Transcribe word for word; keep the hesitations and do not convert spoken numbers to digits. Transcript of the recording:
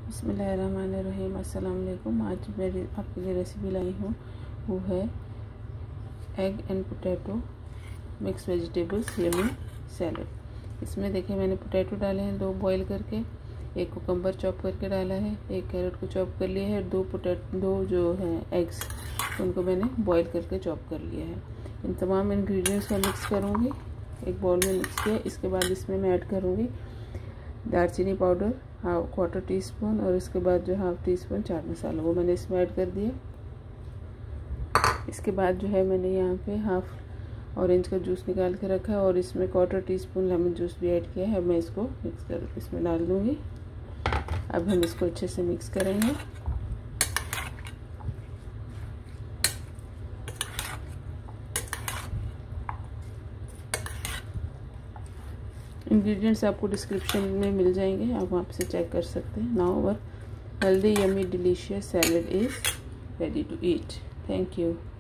बिस्मिल्लाहिर्रहमानिर्रहीम। अस्सलाम वालेकुम। आज मैं आपके लिए रेसिपी लाई हूँ, वो है egg and potato mix vegetables yummy salad. इसमें देखिए मैंने पोटैटो डाले हैं दो बॉईल करके, एक कुकम्बर चॉप करके डाला है, एक कैरेट को चॉप कर लिया है, दो पोटैटो दो जो है एग्स उनको मैंने बॉईल करके चॉप कर लिया है। इन तमाम इंग्रेडिएंट्स को मिक्स करूँगी, एक बाउल में मिक्स किया। इसके बाद इसमें मैं ऐड करूँगी दालचीनी powder half quarter teaspoon, और इसके बाद जो half teaspoon chaat masala वो मैंने इसमें ऐड कर दिया। इसके बाद जो है मैंने यहाँ पे हाफ ऑरेंज का जूस निकाल के रखा है और इसमें quarter teaspoon lemon juice भी ऐड किया है। मैं इसको मिक्स कर इसमें डाल दूँगी। अब हम इसको अच्छे से मिक्स करेंगे। इंग्रेडिएंट्स आपको डिस्क्रिप्शन में मिल जाएंगे, आप वहाँ से चेक कर सकते हैं। Now our healthy yummy delicious salad is ready to eat. Thank you.